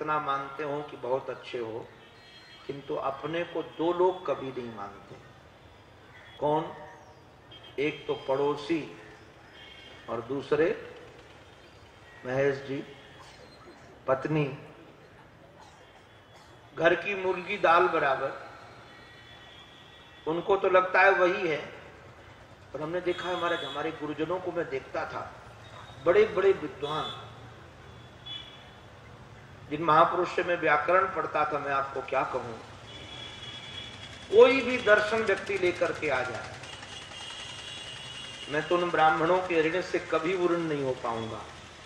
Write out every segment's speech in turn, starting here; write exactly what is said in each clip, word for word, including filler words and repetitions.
इतना मानते हो कि बहुत अच्छे हो, किंतु अपने को दो लोग कभी नहीं मानते। कौन? एक तो पड़ोसी और दूसरे महेश जी पत्नी। घर की मुर्गी दाल बराबर, उनको तो लगता है वही है। और हमने देखा है, हमारे हमारे गुरुजनों को मैं देखता था, बड़े बड़े विद्वान, जिन महापुरुष से मैं व्याकरण पढ़ता था, मैं आपको क्या कहूं, कोई भी दर्शन व्यक्ति लेकर के आ जाए, मैं तो उन ब्राह्मणों के ऋण से कभी ऋण नहीं हो पाऊंगा।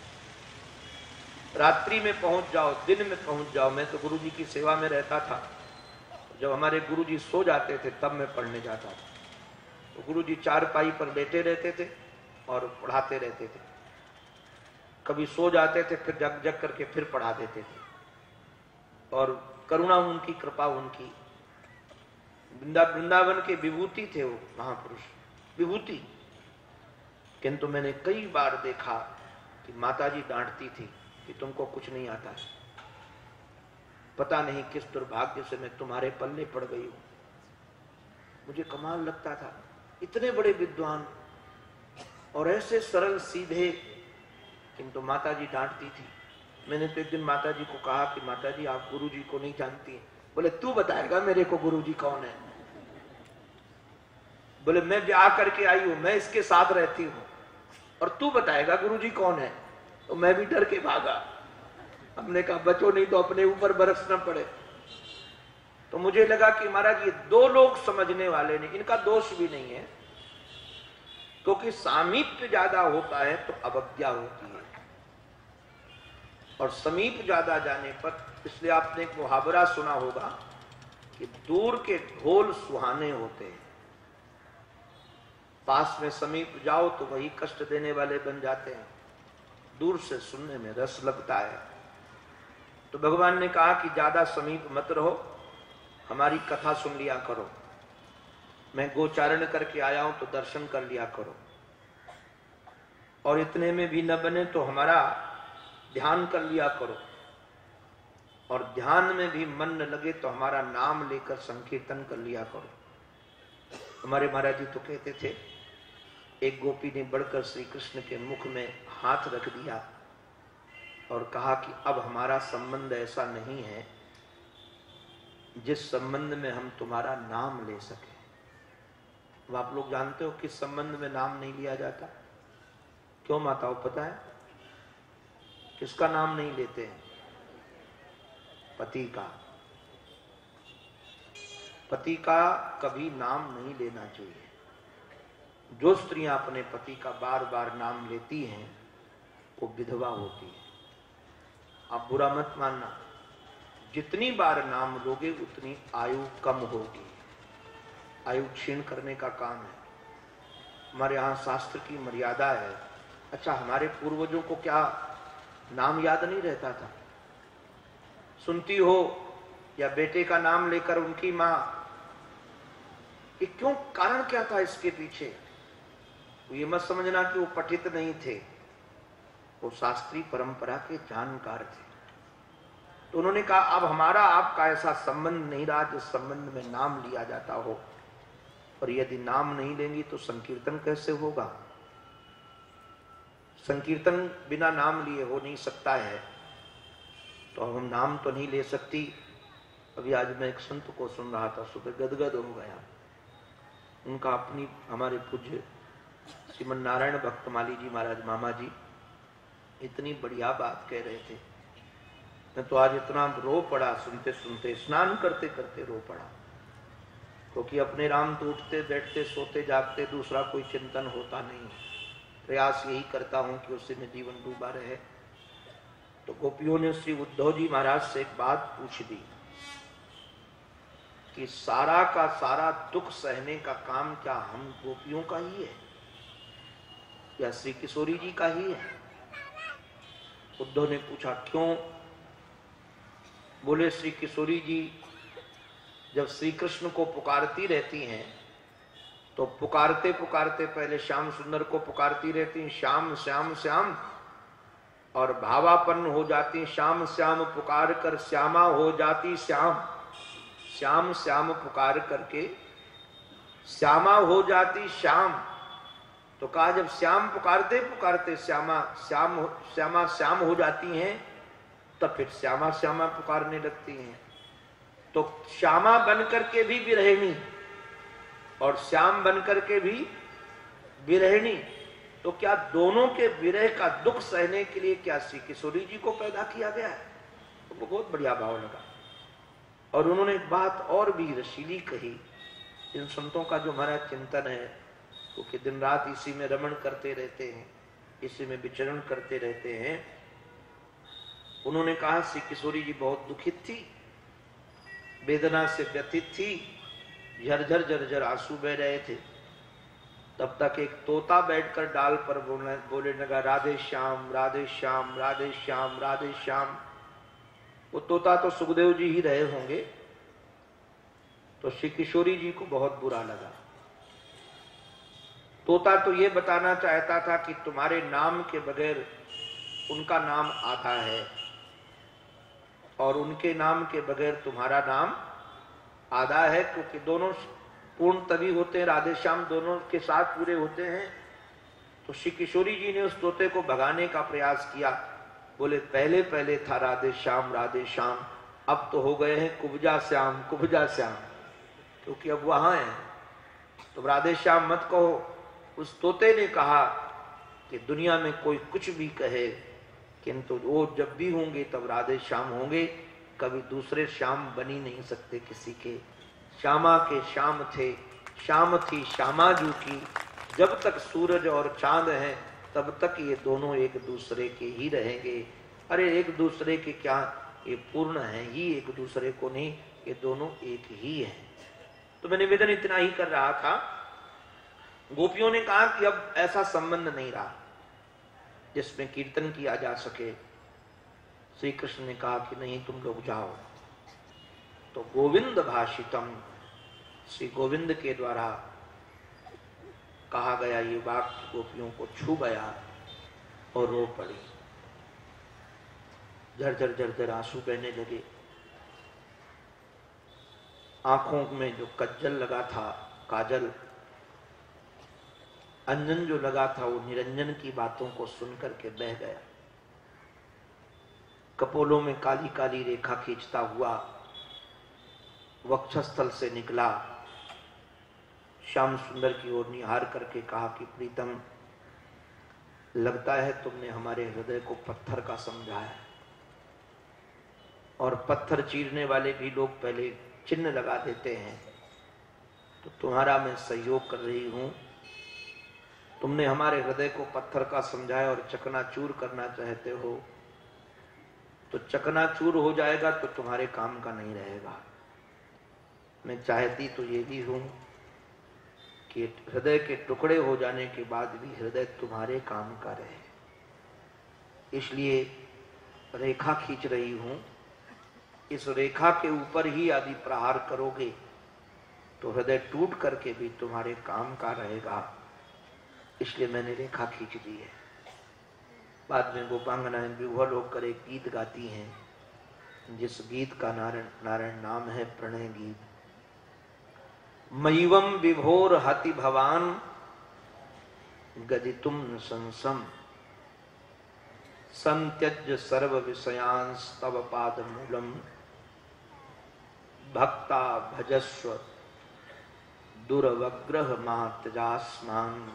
रात्रि में पहुंच जाओ, दिन में पहुंच जाओ, मैं तो गुरु जी की सेवा में रहता था। जब हमारे गुरु जी सो जाते थे तब मैं पढ़ने जाता था। तो गुरु जी चारपाई पर लेटे रहते थे और पढ़ाते रहते थे। कभी सो जाते थे, फिर जग जग करके फिर पढ़ा देते थे। और करुणा उनकी, कृपा उनकी। वृंदावन के विभूति थे वो महापुरुष, विभूति। किंतु मैंने कई बार देखा कि माताजी डांटती थी कि तुमको कुछ नहीं आता है, पता नहीं किस दुर्भाग्य से मैं तुम्हारे पल्ले पड़ गई हूं। मुझे कमाल लगता था, इतने बड़े विद्वान और ऐसे सरल सीधे, किंतु माताजी डांटती थी। मैंने तो एक दिन माताजी को कहा कि माताजी आप गुरुजी को नहीं जानती हैं। बोले तू बताएगा मेरे को गुरुजी कौन है। बोले मैं ब्याह करके आई हूं, मैं इसके साथ रहती हूं, और तू बताएगा गुरुजी कौन है। तो मैं भी डर के भागा। हमने कहा बचो नहीं तो अपने ऊपर बरस न पड़े। तो मुझे लगा कि महाराज ये दो लोग समझने वाले नहीं, इनका दोष भी नहीं है, क्योंकि सामीप्य ज्यादा होता है तो अवज्ञा होती है, और समीप ज्यादा जाने पर, इसलिए आपने एक मुहावरा सुना होगा कि दूर के ढोल सुहाने होते हैं, पास में समीप जाओ तो वही कष्ट देने वाले बन जाते हैं। दूर से सुनने में रस लगता है। तो भगवान ने कहा कि ज्यादा समीप मत रहो, हमारी कथा सुन लिया करो। मैं गोचारण करके आया हूं तो दर्शन कर लिया करो, और इतने में भी न बने तो हमारा ध्यान कर लिया करो, और ध्यान में भी मन न लगे तो हमारा नाम लेकर संकीर्तन कर लिया करो। हमारे महाराज जी तो कहते थे, एक गोपी ने बढ़कर श्री कृष्ण के मुख में हाथ रख दिया और कहा कि अब हमारा संबंध ऐसा नहीं है जिस संबंध में हम तुम्हारा नाम ले सके। अब आप लोग जानते हो किस संबंध में नाम नहीं लिया जाता? क्यों माताओं, पता है किसका नाम नहीं लेते हैं? पति का। पति का कभी नाम नहीं लेना चाहिए। जो स्त्रियां अपने पति का बार बार नाम लेती हैं वो विधवा होती है। आप बुरा मत मानना, जितनी बार नाम लोगे उतनी आयु कम होगी। आयु क्षीण करने का काम है। हमारे यहाँ शास्त्र की मर्यादा है। अच्छा, हमारे पूर्वजों को क्या नाम याद नहीं रहता था? सुनती हो या बेटे का नाम लेकर उनकी माँ, ये क्यों, कारण क्या था इसके पीछे? ये मत समझना कि वो पठित नहीं थे, वो शास्त्रीय परंपरा के जानकार थे। तो उन्होंने कहा अब हमारा आपका ऐसा संबंध नहीं रहा जिस संबंध में नाम लिया जाता हो, और यदि नाम नहीं लेंगी तो संकीर्तन कैसे होगा? संकीर्तन बिना नाम लिए हो नहीं सकता है, तो हम नाम तो नहीं ले सकती। अभी आज मैं एक संत को सुन रहा था, सुबह गदगद हो गया। उनका अपनी, हमारे पूज्य श्रीमन नारायण भक्तमाली जी महाराज मामा जी इतनी बढ़िया बात कह रहे थे। मैं तो आज इतना रो पड़ा, सुनते सुनते, स्नान करते करते रो पड़ा, क्योंकि अपने राम तो उठते बैठते सोते जागते दूसरा कोई चिंतन होता नहीं। प्रयास यही करता हूं कि उससे में जीवन डूबा रहे। तो गोपियों ने श्री उद्धव जी महाराज से एक बात पूछ दी कि सारा का सारा दुख सहने का काम क्या हम गोपियों का ही है या श्री किशोरी जी का ही है? उद्धव ने पूछा क्यों? बोले श्री किशोरी जी जब श्री कृष्ण को पुकारती रहती हैं तो पुकारते पुकारते पहले श्याम सुंदर को पुकारती रहती हैं, श्याम श्याम श्याम, और भावापन्न हो जाती, श्याम श्याम पुकार कर श्यामा हो जाती श्याम, श्याम श्याम पुकार करके श्यामा हो जाती श्याम। तो कहा जब श्याम पुकारते पुकारते श्यामा श्याम श्यामा श्याम हो जाती हैं, तब फिर श्यामा श्यामा पुकारने लगती हैं। तो श्यामा बन करके भी विरहिणी और श्याम बन करके भी विरहिणी, तो क्या दोनों के विरह का दुख सहने के लिए क्या श्री किशोरी जी को पैदा किया गया है? तो वो बहुत बढ़िया भाव लगा। और उन्होंने एक बात और भी रसीली कही, इन संतों का जो हमारा चिंतन है, क्योंकि दिन रात इसी में रमण करते रहते हैं, इसी में विचरण करते रहते हैं। उन्होंने कहा श्री किशोरी जी बहुत दुखित थी, वेदना से व्यथित थी, झरझर झरझर आंसू बह रहे थे। तब तक एक तोता बैठकर डाल पर बोलने बोले लगा, राधे श्याम राधे श्याम राधे श्याम राधे श्याम। वो तोता तो सुखदेव जी ही रहे होंगे। तो श्री किशोरी जी को बहुत बुरा लगा। तोता तो ये बताना चाहता था कि तुम्हारे नाम के बगैर उनका नाम आधा है और उनके नाम के बगैर तुम्हारा नाम आधा है, क्योंकि दोनों पूर्ण तभी होते हैं, राधे श्याम दोनों के साथ पूरे होते हैं। तो श्री किशोरी जी ने उस तोते को भगाने का प्रयास किया। बोले पहले पहले था राधे श्याम राधे श्याम, अब तो हो गए हैं कुब्जा श्याम कुब्जा श्याम, क्योंकि अब वहां है। तो राधे श्याम मत कहो। उस तोते ने कहा कि दुनिया में कोई कुछ भी कहे, किंतु वो जब भी होंगे तब राधे श्याम होंगे, कभी दूसरे श्याम बन ही नहीं सकते किसी के। श्यामा के श्याम थे, श्याम थी श्यामा जू की, जब तक सूरज और चांद हैं तब तक ये दोनों एक दूसरे के ही रहेंगे। अरे एक दूसरे के क्या, ये पूर्ण है ही, एक दूसरे को नहीं, ये दोनों एक ही हैं। तो मैं निवेदन इतना ही कर रहा था। गोपियों ने कहा कि अब ऐसा संबंध नहीं रहा जिसमें कीर्तन किया जा सके। श्री कृष्ण ने कहा कि नहीं, तुम लोग जाओ। तो गोविंद भाषितम, श्री गोविंद के द्वारा कहा गया ये वाक्य गोपियों को छू गया और रो पड़ी। झरझर झरझर आंसू बहने लगे। आंखों में जो कज्जल लगा था, काजल अंजन जो लगा था, वो निरंजन की बातों को सुनकर के बह गया। कपोलों में काली काली रेखा खींचता हुआ वक्षस्थल से निकला। श्याम सुंदर की ओर निहार करके कहा कि प्रीतम, लगता है तुमने हमारे हृदय को पत्थर का समझा है, और पत्थर चीरने वाले भी लोग पहले चिन्ह लगा देते हैं। तो तुम्हारा मैं सहयोग कर रही हूं। तुमने हमारे हृदय को पत्थर का समझाया और चकनाचूर करना चाहते हो, तो चकनाचूर हो जाएगा तो तुम्हारे काम का नहीं रहेगा। मैं चाहती तो ये भी हूं कि हृदय के टुकड़े हो जाने के बाद भी हृदय तुम्हारे काम का रहे। इसलिए रेखा खींच रही हूं। इस रेखा के ऊपर ही यदि प्रहार करोगे तो हृदय टूट करके भी तुम्हारे काम का रहेगा। इसलिए मैंने रेखा खींच दी है। बाद में गोपांगनाएं विह्वल होकर एक गीत गाती हैं, जिस गीत का नारायण नारायण नाम है प्रणय गीत। मयिवम विभोर हति भवान गदितुम न संसम, संत्यज्य सर्व विषयांस तव पाद मूलम, भक्ता भजस्व दुर्वग्रह मातजास्मान,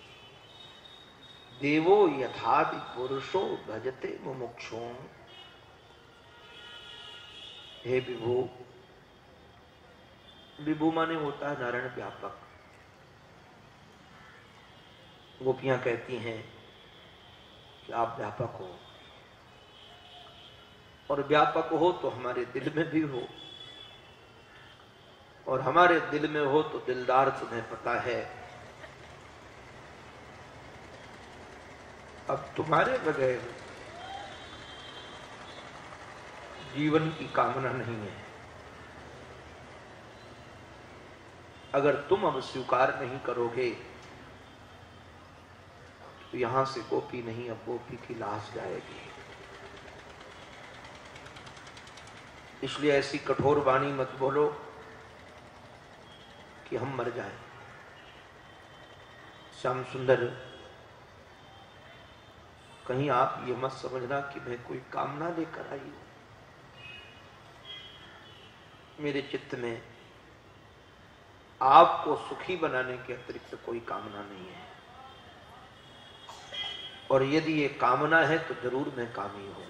देवो यथादि पुरुषो भजते मुमुक्षो। हे विभु, विभु माने होता है नारायण व्यापक। गोपियां कहती हैं कि आप व्यापक हो, और व्यापक हो तो हमारे दिल में भी हो, और हमारे दिल में हो तो दिलदार तुम्हें पता है। अब तुम्हारे बगैर जीवन की कामना नहीं है। अगर तुम अब स्वीकार नहीं करोगे तो यहां से गोपी नहीं, अब गोपी की लाश जाएगी। इसलिए ऐसी कठोर वाणी मत बोलो कि हम मर जाएं। श्याम सुंदर, कहीं आप ये मत समझना कि मैं कोई कामना लेकर आई हूं। मेरे चित्त में आपको सुखी बनाने के अतिरिक्त कोई कामना नहीं है, और यदि ये कामना है तो जरूर मैं कामी हूं,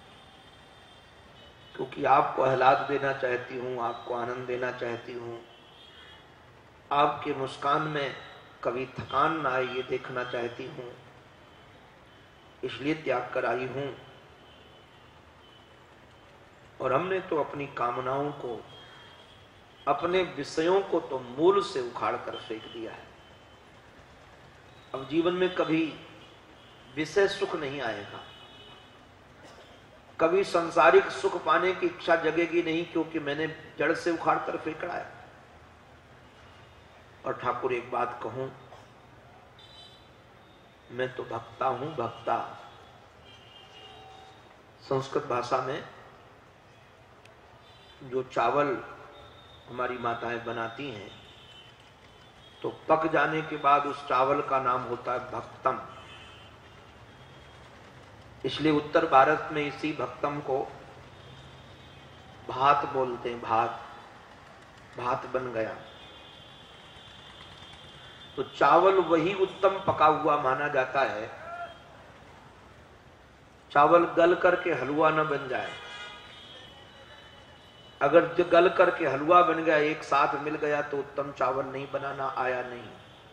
क्योंकि आपको आह्लाद देना चाहती हूं, आपको आनंद देना चाहती हूं, आपके मुस्कान में कभी थकान ना आए ये देखना चाहती हूं, इसलिए त्याग कर आई हूं। और हमने तो अपनी कामनाओं को, अपने विषयों को तो मूल से उखाड़ कर फेंक दिया है। अब जीवन में कभी विषय सुख नहीं आएगा, कभी सांसारिक सुख पाने की इच्छा जगेगी नहीं, क्योंकि मैंने जड़ से उखाड़ कर फेंका है। और ठाकुर एक बात कहूं, मैं तो भक्ता हूं, भक्ता। संस्कृत भाषा में जो चावल हमारी माताएं बनाती हैं, तो पक जाने के बाद उस चावल का नाम होता है भक्तम। इसलिए उत्तर भारत में इसी भक्तम को भात बोलते हैं। भात भात बन गया तो चावल वही उत्तम पका हुआ माना जाता है। चावल गल करके हलवा न बन जाए। अगर जो गल करके हलवा बन गया, एक साथ मिल गया, तो उत्तम चावल नहीं बनाना आया नहीं।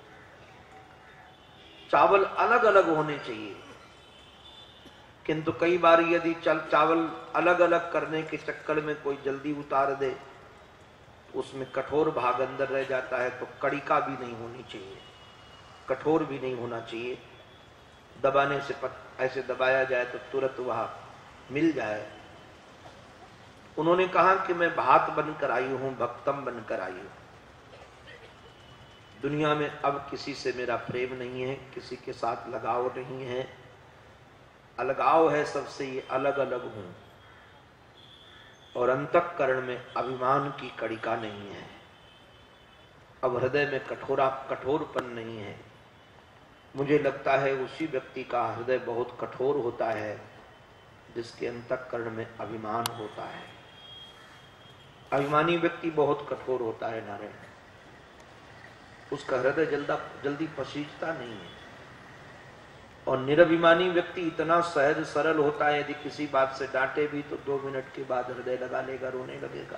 चावल अलग अलग होने चाहिए, किंतु कई बार यदि चल चावल अलग अलग करने के चक्कर में कोई जल्दी उतार दे, उसमें कठोर भाग अंदर रह जाता है, तो कड़िका भी नहीं होनी चाहिए, कठोर भी नहीं होना चाहिए। दबाने से पत, ऐसे दबाया जाए तो तुरंत वहां मिल जाए। उन्होंने कहा कि मैं भात बनकर आई हूं, भक्तम बनकर आई हूं। दुनिया में अब किसी से मेरा प्रेम नहीं है, किसी के साथ लगाव नहीं है, अलगाव है सबसे, ये अलग अलग हूं। और अंतःकरण में अभिमान की कड़िका नहीं है, अब हृदय में कठोरा कठोरपन नहीं है। मुझे लगता है उसी व्यक्ति का हृदय बहुत कठोर होता है जिसके अंतःकरण में अभिमान होता है। अभिमानी व्यक्ति बहुत कठोर होता है नारायण, उसका हृदय जल्दा जल्दी पसीजता नहीं है। और निरभिमानी व्यक्ति इतना सहज सरल होता है, यदि किसी बात से डांटे भी तो दो मिनट के बाद हृदय लगा लेगा, रोने लगेगा।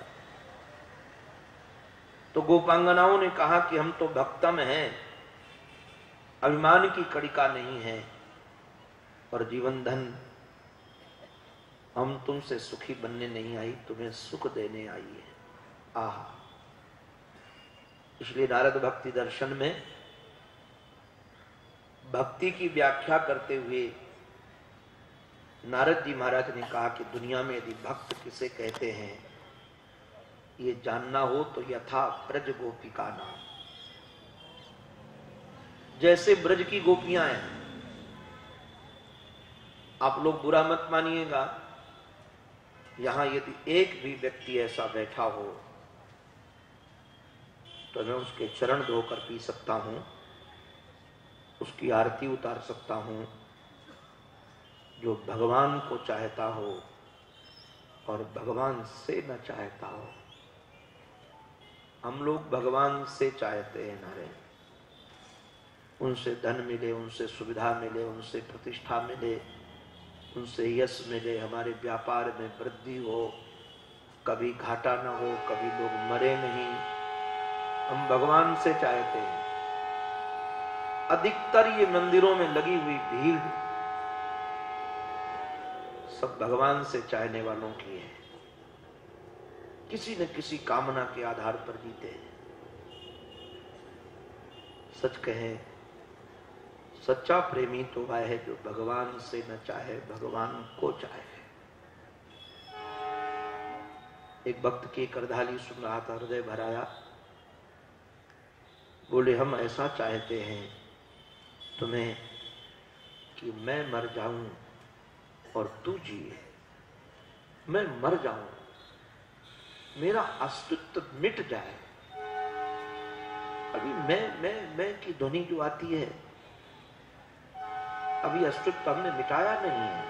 तो गोपांगनाओं ने कहा कि हम तो भक्तम हैं, अभिमान की कड़िका नहीं है, और जीवन धन हम तुमसे सुखी बनने नहीं आई, तुम्हें सुख देने आई है। आह, इसलिए नारद भक्ति दर्शन में भक्ति की व्याख्या करते हुए नारद जी महाराज ने कहा कि दुनिया में यदि भक्त किसे कहते हैं, ये जानना हो तो यथा ब्रज गोपिका नाम। जैसे ब्रज की गोपियां हैं, आप लोग बुरा मत मानिएगा, यहां यदि एक भी व्यक्ति ऐसा बैठा हो तो मैं उसके चरण धोकर पी सकता हूं, उसकी आरती उतार सकता हूं, जो भगवान को चाहता हो और भगवान से न चाहता हो। हम लोग भगवान से चाहते हैं नारायण, उनसे धन मिले, उनसे सुविधा मिले, उनसे प्रतिष्ठा मिले, उनसे यश मिले, हमारे व्यापार में वृद्धि हो, कभी घाटा न हो, कभी लोग मरे नहीं। हम भगवान से चाहते हैं। अधिकतर ये मंदिरों में लगी हुई भीड़ सब भगवान से चाहने वालों की है, किसी न किसी कामना के आधार पर जीते हैं। सच कहें, सच्चा प्रेमी तो वह है जो भगवान से न चाहे, भगवान को चाहे। एक भक्त की करधाली सुन रहा था, हृदय भराया। बोले, हम ऐसा चाहते हैं तुम्हें कि मैं मर जाऊं और तू जिए। मैं मर जाऊं मेरा अस्तित्व मिट जाए। अभी मैं मैं मैं की ध्वनि जो आती है, अभी अस्तित्व हमने मिटाया नहीं है।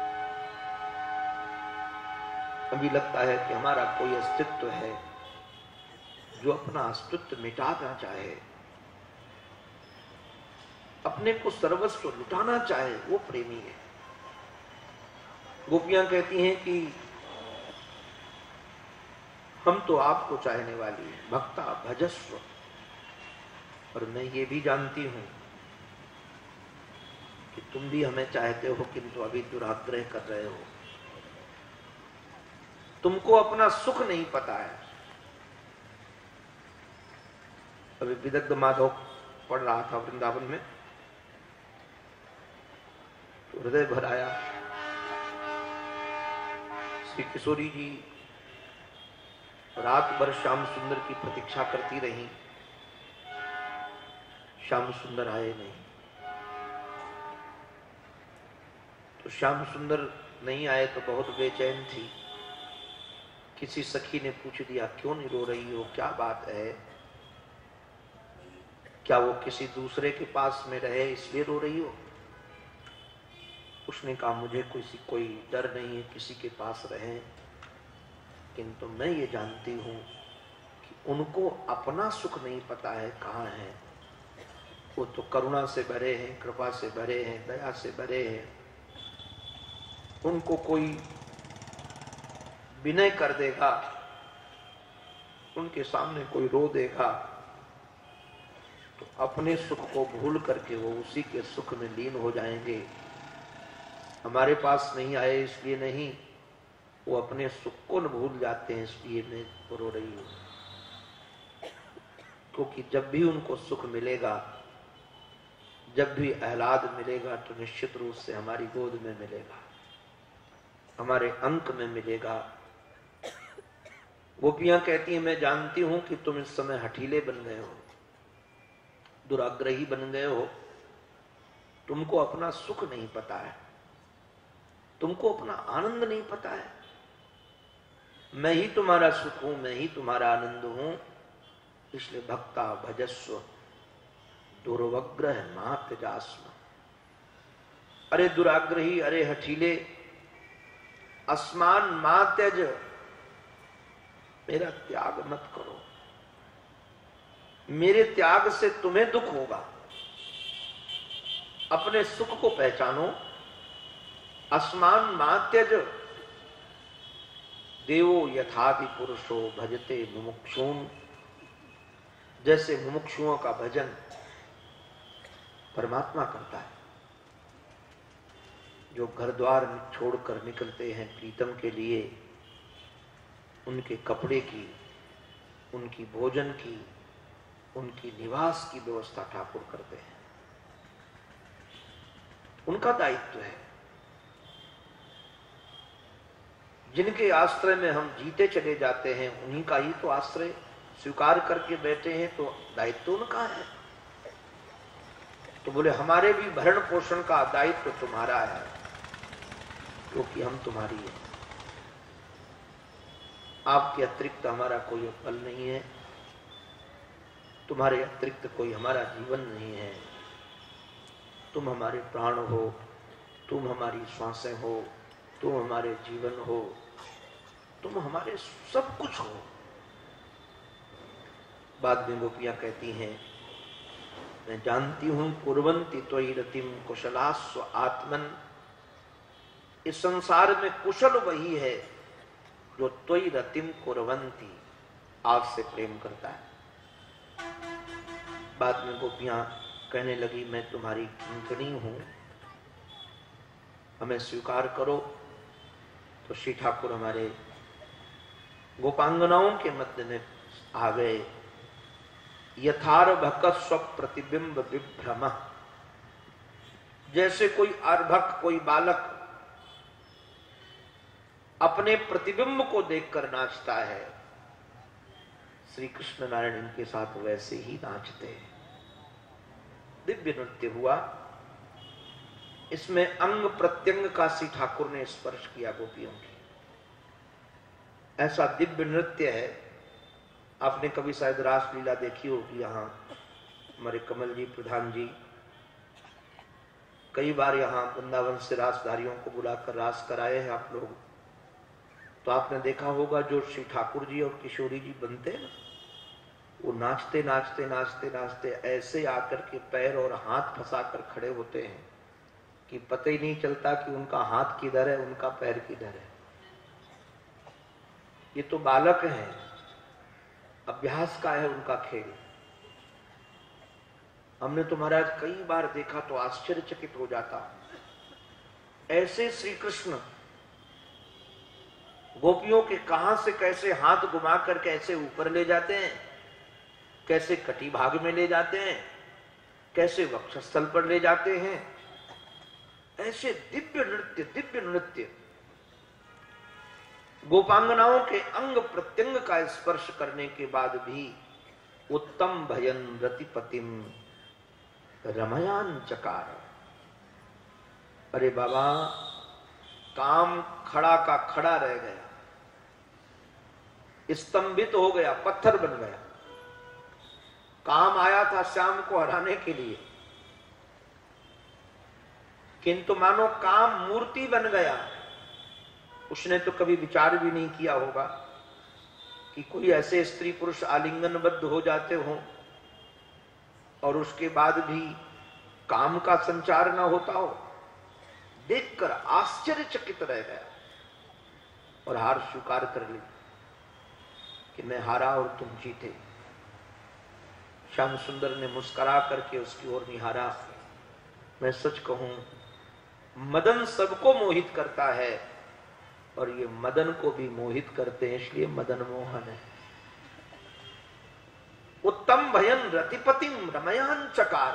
अभी लगता है कि हमारा कोई अस्तित्व है जो अपना अस्तित्व मिटाना चाहे, अपने को सर्वस्व लुटाना चाहे, वो प्रेमी है। गोपियां कहती हैं कि हम तो आपको चाहने वाली हैं, भक्ता भजस्व। और मैं ये भी जानती हूं कि तुम भी हमें चाहते हो, किंतु अभी दुराग्रह कर रहे हो। तुमको अपना सुख नहीं पता है। अभी विदग्ध माधव पढ़ रहा था वृंदावन में, तो हृदय भर आया। श्री किशोरी जी रात भर श्याम सुंदर की प्रतीक्षा करती रही, श्याम सुंदर आए नहीं। तो श्याम सुंदर नहीं आए तो बहुत बेचैन थी। किसी सखी ने पूछ दिया, क्यों नहीं रो रही हो, क्या बात है? क्या वो किसी दूसरे के पास में रहे इसलिए रो रही हो? उसने कहा, मुझे किसी कोई डर नहीं है किसी के पास रहे, किंतु मैं ये जानती हूं कि उनको अपना सुख नहीं पता है कहाँ है। वो तो करुणा से भरे हैं, कृपा से भरे हैं, दया से भरे हैं। उनको कोई विनय कर देगा, उनके सामने कोई रो देगा, तो अपने सुख को भूल करके वो उसी के सुख में लीन हो जाएंगे। हमारे पास नहीं आए इसलिए नहीं, वो अपने सुख को न भूल जाते हैं, इसलिए मैं रो रही हूं। क्योंकि जब भी उनको सुख मिलेगा, जब भी आह्लाद मिलेगा, तो निश्चित रूप से हमारी गोद में मिलेगा, हमारे अंक में मिलेगा। गोपियां कहती हैं, मैं जानती हूं कि तुम इस समय हठीले बन गए हो, दुराग्रही बन गए हो। तुमको अपना सुख नहीं पता है, तुमको अपना आनंद नहीं पता है। मैं ही तुम्हारा सुख हूं, मैं ही तुम्हारा आनंद हूं। इसलिए भक्ता भजस्व दुर्वग्रह महात्यजास्म। अरे दुराग्रही, अरे हठीले, अस्मान मां त्यज, मेरा त्याग मत करो। मेरे त्याग से तुम्हें दुख होगा। अपने सुख को पहचानो। अस्मान मां त्यज, देवो यथादि पुरुषो भजते मुमुक्षून्। जैसे मुमुक्षुओं का भजन परमात्मा करता है, जो घर द्वार छोड़कर निकलते हैं प्रीतम के लिए, उनके कपड़े की, उनकी भोजन की, उनकी निवास की व्यवस्था ठाकुर करते हैं। उनका दायित्व है। जिनके आश्रय में हम जीते चले जाते हैं, उन्हीं का ही तो आश्रय स्वीकार करके बैठे हैं, तो दायित्व उनका है। तो बोले, हमारे भी भरण पोषण का दायित्व तुम्हारा है, क्योंकि हम तुम्हारी है। आपके अतिरिक्त हमारा कोई बल नहीं है, तुम्हारे अतिरिक्त कोई हमारा जीवन नहीं है। तुम हमारे प्राण हो, तुम हमारी श्वासें हो, तुम हमारे जीवन हो, तुम हमारे सब कुछ हो। बाद में गोपियां कहती हैं, मैं जानती हूं कुर्वन्ति त्वयि रतिम कुशलास्व आत्मन। इस संसार में कुशल वही है जो त्वयि रतिम कुर्वन्ति, आपसे प्रेम करता है। बाद में गोपियां कहने लगी, मैं तुम्हारी किंकणी हूं, हमें स्वीकार करो। तो श्री ठाकुर हमारे गोपांगनाओं के मध्य में आ गए। यथार्भक स्व प्रतिबिंब विभ्रम, जैसे कोई अर्भक, कोई बालक अपने प्रतिबिंब को देखकर नाचता है, श्री कृष्ण नारायण इनके साथ वैसे ही नाचते हैं। दिव्य नृत्य हुआ। इसमें अंग प्रत्यंग का श्री ठाकुर ने स्पर्श किया गोपियों की। ऐसा दिव्य नृत्य है। आपने कभी शायद रासलीला देखी होगी। यहाँ हमारे कमल जी प्रधान जी कई बार यहाँ वृंदावन से रासधारियों को बुलाकर रास कराए हैं आप लोग। तो आपने देखा होगा जो श्री ठाकुर जी और किशोरी जी बनते हैं ना, वो नाचते नाचते नाचते नाचते ऐसे आकर के पैर और हाथ फंसाकर खड़े होते हैं कि पता ही नहीं चलता कि उनका हाथ किधर है, उनका पैर किधर है। ये तो बालक हैं, अभ्यास का है उनका खेल। हमने तो महाराज कई बार देखा तो आश्चर्यचकित हो जाता। ऐसे श्री कृष्ण गोपियों के कहां से कैसे हाथ घुमा कर कैसे ऊपर ले जाते हैं, कैसे कटी भाग में ले जाते हैं, कैसे वक्षस्थल पर ले जाते हैं। ऐसे दिव्य नृत्य दिव्य नृत्य गोपांगनाओं के अंग प्रत्यंग का स्पर्श करने के बाद भी उत्तम भयन रतिपतिम रमयान चकार। अरे बाबा, काम खड़ा का खड़ा रह गया, स्तंभित हो गया, पत्थर बन गया। काम आया था श्याम को हराने के लिए, किंतु मानो काम मूर्ति बन गया। उसने तो कभी विचार भी नहीं किया होगा कि कोई ऐसे स्त्री पुरुष आलिंगनबद्ध हो जाते हों और उसके बाद भी काम का संचार न होता हो। देखकर आश्चर्यचकित रह गया और हार स्वीकार कर ली कि मैं हारा और तुम जीते। श्याम सुंदर ने मुस्कुरा करके उसकी ओर निहारा। मैं सच कहूं, मदन सबको मोहित करता है और ये मदन को भी मोहित करते हैं, इसलिए मदन मोहन है। उत्तम भयन रतिपतिम रमयान चकार।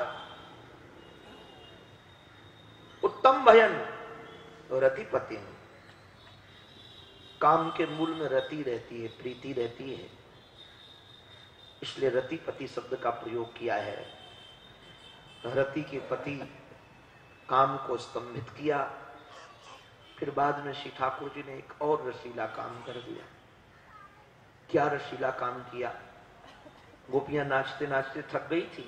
उत्तम भयन रतिपतिम, काम के मूल में रति रहती है, प्रीति रहती है, इसलिए रतिपति शब्द का प्रयोग किया है। रति के पति काम को स्तंभित किया। फिर बाद में श्री ठाकुर जी ने एक और रसीला काम कर दिया। क्या रसीला काम किया? गोपियां नाचते नाचते थक गई थी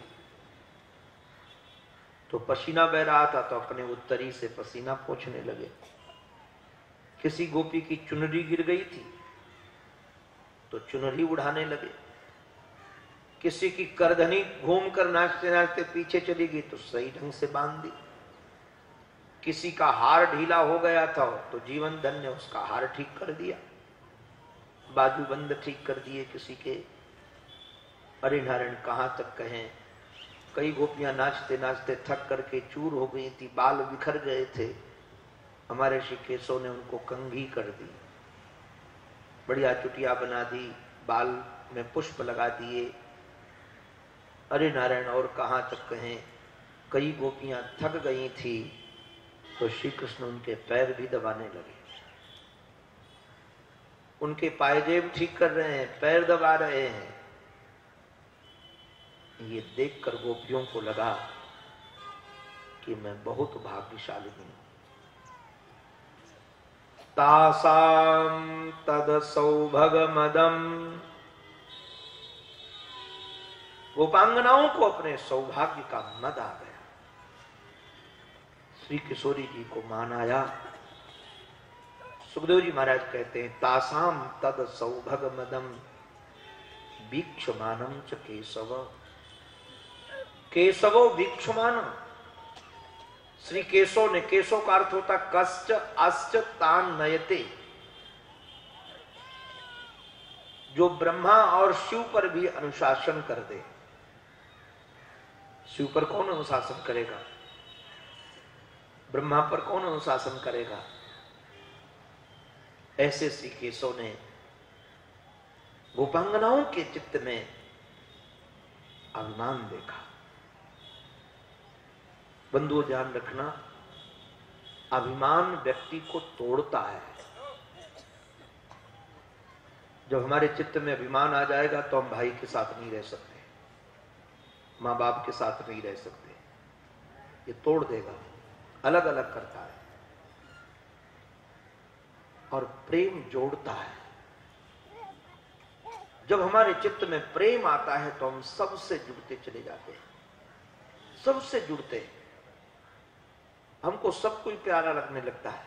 तो पसीना बह रहा था तो अपने उत्तरी से पसीना पोंछने लगे। किसी गोपी की चुनरी गिर गई थी तो चुनरी उड़ाने लगे। किसी की करधनी घूमकर नाचते नाचते पीछे चली गई तो सही ढंग से बांध दी। किसी का हार ढीला हो गया था तो जीवन धन ने उसका हार ठीक कर दिया, बाजूबंद ठीक कर दिए किसी के। अरे नारायण, कहां तक कहें। कई गोपियां नाचते नाचते थक करके चूर हो गई थी, बाल बिखर गए थे। हमारे श्री केशव ने उनको कंघी कर दी, बढ़िया चुटिया बना दी, बाल में पुष्प लगा दिए। अरे नारायण, और कहां तक कहें। कई गोपियां थक गई थी तो श्री कृष्ण उनके पैर भी दबाने लगे। उनके पायजेब ठीक कर रहे हैं, पैर दबा रहे हैं। ये देखकर गोपियों को लगा कि मैं बहुत भाग्यशाली हूं। तासाम तद सौभगमदम, गोपांगनाओं को अपने सौभाग्य का मद आ गया। श्री किशोरी जी को मान आया। सुखदेव जी महाराज कहते हैं, तासाम तद सौभगमदम वीक्षमानम च केशव। केशवो वीक्षमानम, श्री केशव ने, केशव का अर्थ होता कश्च अश्च तान नयते, जो ब्रह्मा और शिव पर भी अनुशासन कर दे। शिव पर कौन अनुशासन करेगा? ब्रह्मा पर कौन अनुशासन करेगा? ऐसे श्री केशव ने गोपांगनाओं के चित्त में अभिमान देखा। बंधुओं, ध्यान रखना, अभिमान व्यक्ति को तोड़ता है। जब हमारे चित्त में अभिमान आ जाएगा तो हम भाई के साथ नहीं रह सकते, मां बाप के साथ नहीं रह सकते। ये तोड़ देगा, अलग अलग करता है। और प्रेम जोड़ता है। जब हमारे चित्त में प्रेम आता है तो हम सबसे जुड़ते चले जाते हैं, सबसे जुड़ते हैं, हमको सब कोई प्यारा लगने लगता है।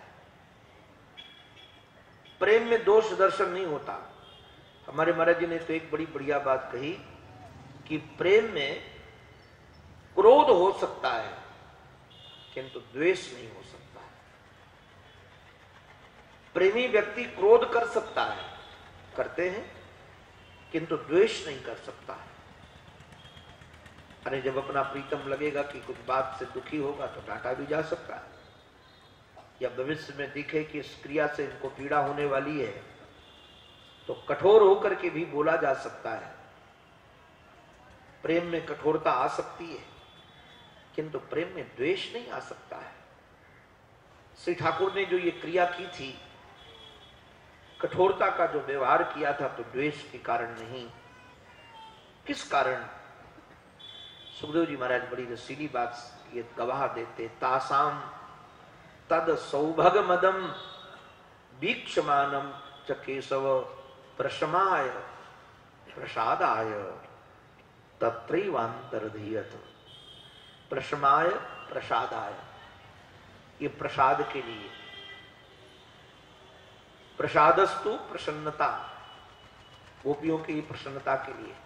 प्रेम में दोष दर्शन नहीं होता। हमारे महाराज जी ने तो एक बड़ी बढ़िया बात कही कि प्रेम में क्रोध हो सकता है किंतु द्वेष नहीं हो सकता है। प्रेमी व्यक्ति क्रोध कर सकता है, करते हैं, किंतु द्वेष नहीं कर सकता है। अरे जब अपना प्रीतम लगेगा कि कुछ बात से दुखी होगा तो डांटा भी जा सकता है, या भविष्य में दिखे कि इस क्रिया से इनको पीड़ा होने वाली है तो कठोर होकर के भी बोला जा सकता है। प्रेम में कठोरता आ सकती है किंतु प्रेम में द्वेष नहीं आ सकता है। श्री ठाकुर ने जो ये क्रिया की थी, कठोरता का जो व्यवहार किया था, तो द्वेष के कारण नहीं। किस कारण? सुखदेव जी महाराज बड़ी रसीली बात ये गवाह देते, तासाम तद सौभग मदम वीक्षमानम च केशव प्रशमाय प्रसादाय तत्रैवांतरधीयत। प्रशमाय प्रसादाय, ये प्रसाद के लिए। प्रसादस्तु प्रसन्नता, गोपियों की प्रसन्नता के लिए।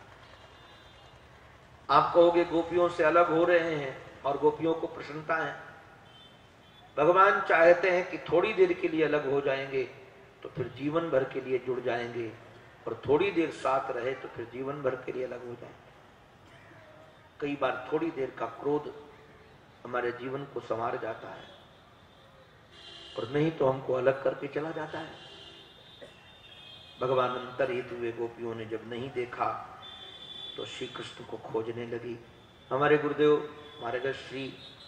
आप कहोगे गोपियों से अलग हो रहे हैं और गोपियों को प्रसन्नता है। भगवान चाहते हैं कि थोड़ी देर के लिए अलग हो जाएंगे तो फिर जीवन भर के लिए जुड़ जाएंगे, और थोड़ी देर साथ रहे तो फिर जीवन भर के लिए अलग हो जाएंगे। कई बार थोड़ी देर का क्रोध हमारे जीवन को संवार जाता है, और नहीं तो हमको अलग करके चला जाता है। भगवान अंतरहित हुए गोपियों ने जब नहीं देखा तो श्री कृष्ण को खोजने लगी। हमारे गुरुदेव महाराज श्री,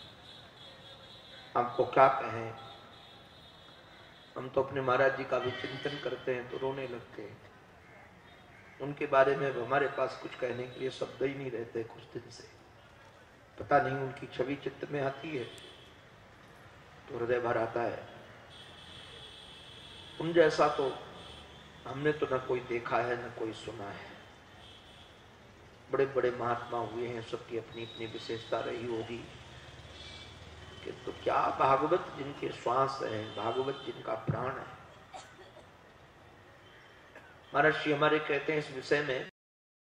आपको क्या कहें, हम तो अपने महाराज जी का भी चिंतन करते हैं तो रोने लगते हैं। उनके बारे में हमारे पास कुछ कहने के लिए शब्द ही नहीं रहते। कुछ दिन से पता नहीं उनकी छवि चित्त में आती है तो हृदय भर आता है। उन जैसा तो हमने तो न कोई देखा है न कोई सुना है। बड़े बड़े महात्मा हुए हैं, सबकी अपनी अपनी विशेषता रही होगी, किंतु तो क्या भागवत जिनके श्वास है, भागवत जिनका प्राण है। महाराज श्री हमारे कहते हैं इस विषय में,